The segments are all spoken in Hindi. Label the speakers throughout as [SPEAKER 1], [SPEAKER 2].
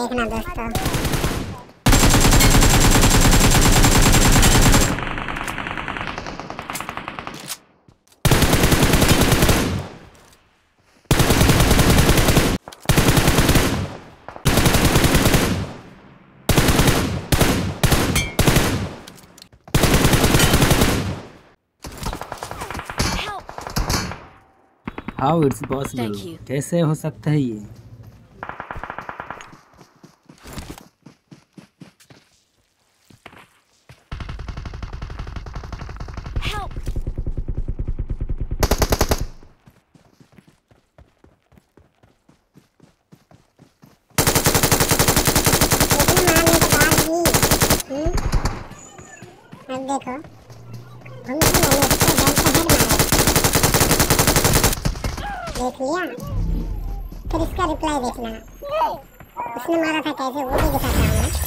[SPEAKER 1] देखना दोस्तों।
[SPEAKER 2] हाउ इट्स पॉसिबल, कैसे हो सकता है ये?
[SPEAKER 1] अब देखो हम मैंने उसको गन से हेड मारा, देख लिया। फिर इसका रिप्लाई देखना, उसने मारा था कैसे वो भी दिखाता हूँ मैं।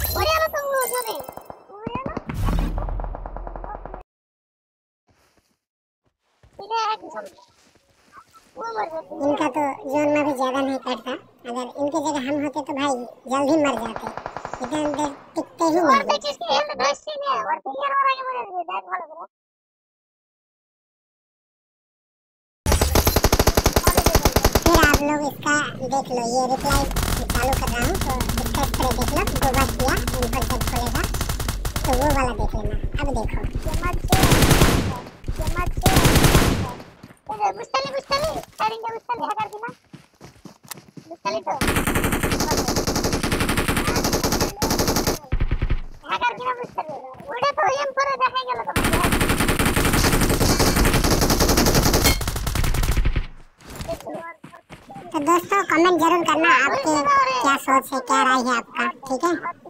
[SPEAKER 1] इनका तो जोन में भी ज्यादा नहीं कटता, अगर इनकी जगह हम होते तो भाई जल्दी मर जाते, इतने देर टिकते ही नहीं। फिर आप लोग इसका देख लो, ये रिप्लाई चालू कर रहा हूँ तो इसका स्प्रे देख लो, दो बार किया इनपुट जब खोलेगा तो वो वाला देख लेना। अब देखो तो दोस्तों कमेंट जरूर करना आपके क्या सोच है, क्या राय है आपका, ठीक है।